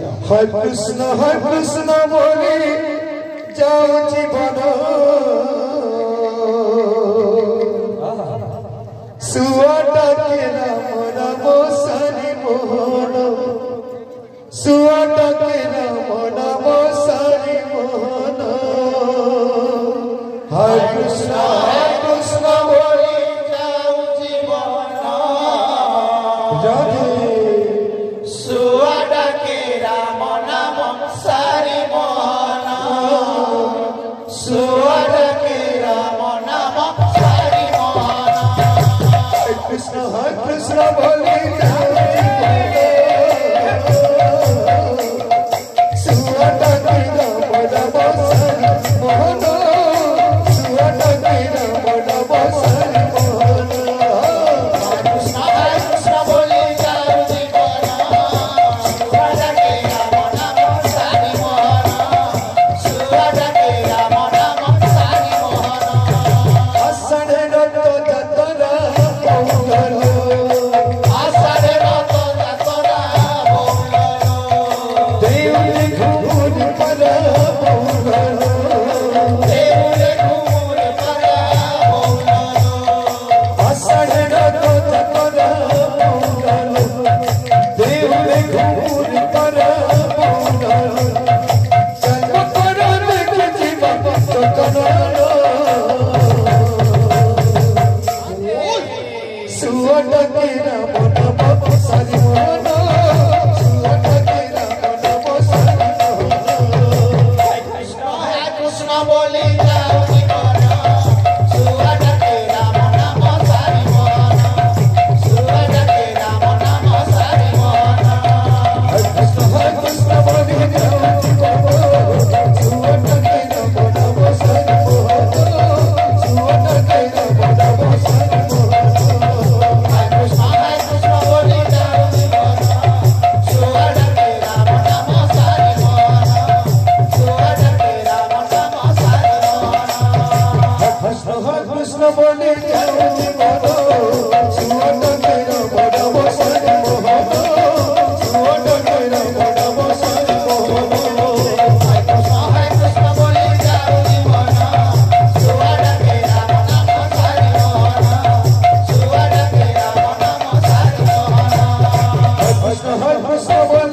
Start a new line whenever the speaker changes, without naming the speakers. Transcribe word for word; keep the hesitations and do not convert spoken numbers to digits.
हरे कृष्ण हरे कृष्ण बोली जाओ जीवन सुआटा के राम राम सारी मोहन सुआटा के राम राम सारी मोहन हरे कृष्ण हरे कृष्ण बोली जाओ जीवन जागे
सुआटा के राम नाम सारी मोहन सुआटा के राम नाम सारी मोहन
हरे कृष्ण हरे कृष्ण बोली जाओ सुआटा के राम राम सारी मोहन सुआटा के राम राम सारी मोहन
कृष्ण हरे कृष्ण बोली जाओ जीवन सुआटा के राम नाम सारी मोहन सुआटा के राम नाम सारी मोहन
आषाढ़ रत जतरा बहुगलो
आषाढ़ रत जतरा बहुगलो
देउले घुमुर पर बहुगलो
देउले घुमुर पर बहुगलो
आषाढ़ रत जतरा बहुगलो देउले घुमुर पर बहुगलो जन्म पर देख जीवन चतनो सुआटा के राम नाम सारी मोहन सुआटा के राम नाम सारी मोहन
कृष्ण हरे कृष्ण बोली जाओ जीवन सुआटा के राम नाम सारी मोहन सुआटा के राम नाम सारी मोहन
हरे कृष्ण हरे कृष्ण बोली जाओ जीवन सुआटा के राम नाम सारी मोहन सुआटा के राम नाम सारी मोहन
कृष्ण हरे कृष्ण बोली जाओ जीवन सुआटा के राम नाम सारी मोहन सुआटा के राम नाम सारी मोहन
कृष्ण हरे कृष्ण बोली जाओ जीवन सुआटा के राम नाम सारी मोहन सुआटा के राम नाम सारी मोहन
कृष्ण हरे कृष्ण बोली जाओ जीवन सुआटा के राम नाम सारी मोहन सुआटा के राम नाम सारी मोहन
कृष्ण हरे कृष्ण बोली